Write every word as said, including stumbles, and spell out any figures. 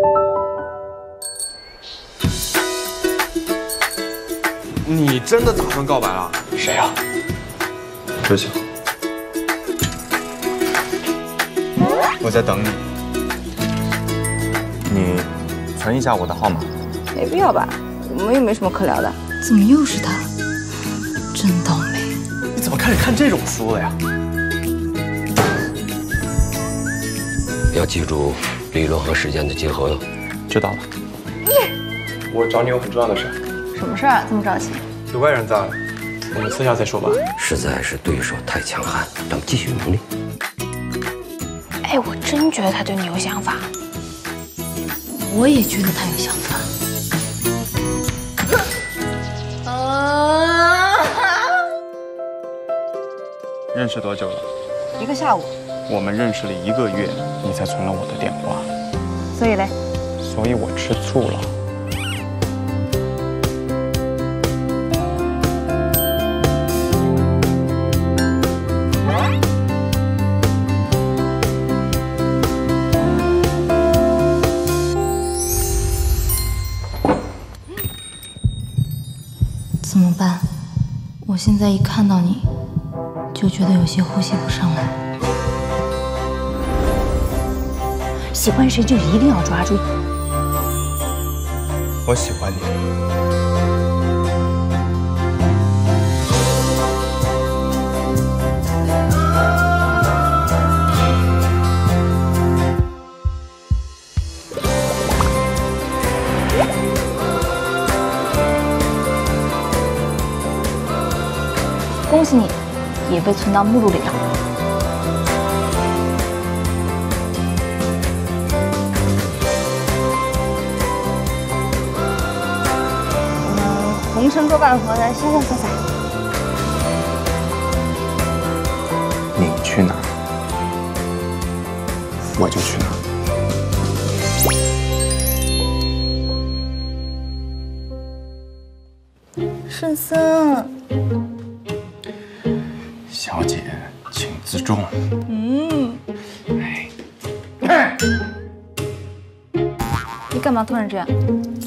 你真的打算告白了？ 谁呀？知晓。我在等你。你存一下我的号码。 没必要吧，我们又没什么可聊的。 怎么又是他？真倒霉！ 你怎么开始看这种书了呀？ 要记住理论和实践的结合哟。 知道了。我找你有很重要的事。 什么事儿这么着急？ 有外人在，我们私下再说吧。 实在是对手太强悍，咱们继续努力。 哎，我真觉得他对你有想法。 我也觉得他有想法。 认识多久了？ 一个下午。 我们认识了一个月，你才存了我的电话。 所以嘞？ 所以我吃醋了。 怎么办？我现在一看到你，就觉得有些呼吸不上来。 喜欢谁就一定要抓住。 我喜欢你。 恭喜你，也被存到目录里了。 嗯，红尘多半活的潇潇洒洒。 你去哪儿，我就去哪儿。 圣僧。 小姐，请自重。 嗯。 哎， 你干嘛突然这样？